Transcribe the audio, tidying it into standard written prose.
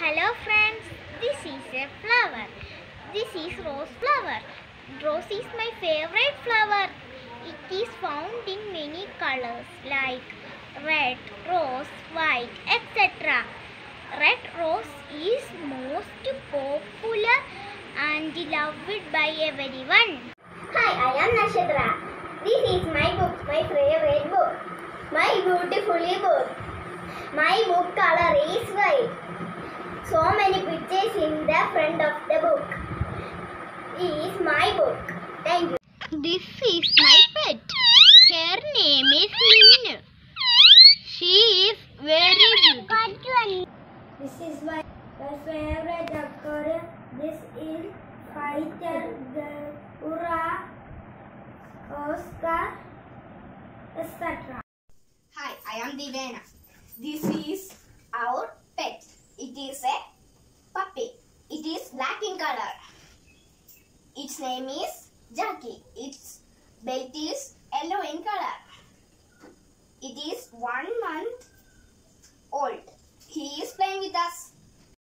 Hello friends, this is a flower. This is rose flower. Rose is my favorite flower. It is found in many colors like red, rose, white, etc. Red rose is most popular and loved by everyone. Hi, I am Nashadra. This is my book, my favorite book, my beautifully book. My book color is white. So many pictures in the front of the book. This is my book. Thank you. This is my pet. Her name is Minnu. She is very beautiful. This is my favorite actor. This is fighter, Ura, Oscar, etc. Hi, I am Divena. This is our pet. It is a puppy. It is black in color. Its name is Jackie. Its belt is yellow in color. It is 1 month old. He